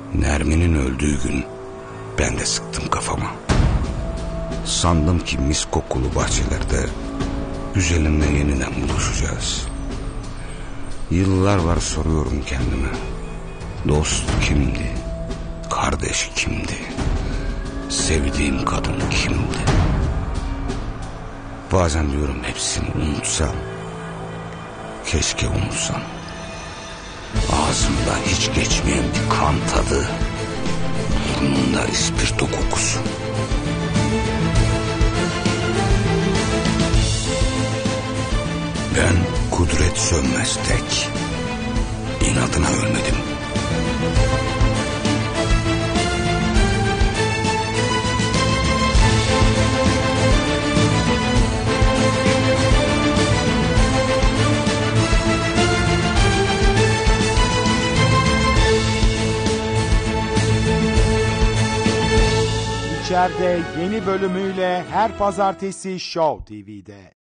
Nermin'in öldüğü gün ben de sıktım kafama. Sandım ki mis kokulu bahçelerde güzelimle yeniden buluşacağız. Yıllar var soruyorum kendime. Dost kimdi? Kardeş kimdi? Sevdiğim kadın kimdi? Bazen diyorum hepsini unutsam. Keşke unutsam. Ağzımdan hiç geçmeyen bir kan tadı, burnumda ispirto kokusu. Ben Kudret Sönmez tek, inadına ölmedim. İçeride yeni bölümüyle her pazartesi Show TV'de.